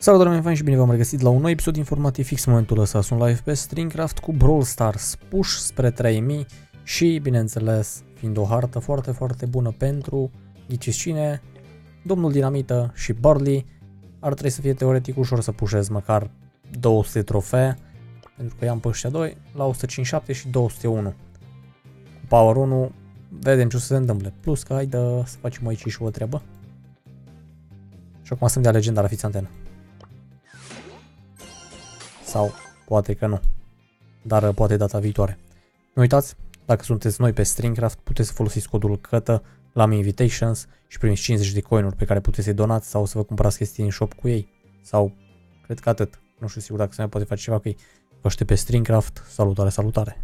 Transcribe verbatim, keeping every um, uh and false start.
Salutare, oameni faini, și bine v-am regăsit la un nou episod informativ fix în momentul ăsta. Sunt live pe Streamcraft cu Brawl Stars, push spre trei mii și, bineînțeles, fiind o hartă foarte, foarte bună pentru, ghiciți cine, Domnul Dinamită și Barley, ar trebui să fie teoretic ușor să pușez măcar două sute trofee, pentru că i-am pe ăștia doi la o sută cincizeci și șapte și două sute unu. Cu Power unu vedem ce o să se întâmple, plus că hai de să facem aici și o treabă. Și acum sunt de legendar, fiți antenă. Sau poate că nu, dar poate data viitoare. Nu uitați, dacă sunteți noi pe Streamcraft, puteți să folosiți codul CăTă la Mi Invitations și primiți cincizeci de coinuri pe care puteți să-i donați sau să vă cumpărați chestii în shop cu ei. Sau, cred că atât. Nu știu sigur dacă se mai poate face ceva cu ei. Vă aștept pe Streamcraft. Salutare, salutare!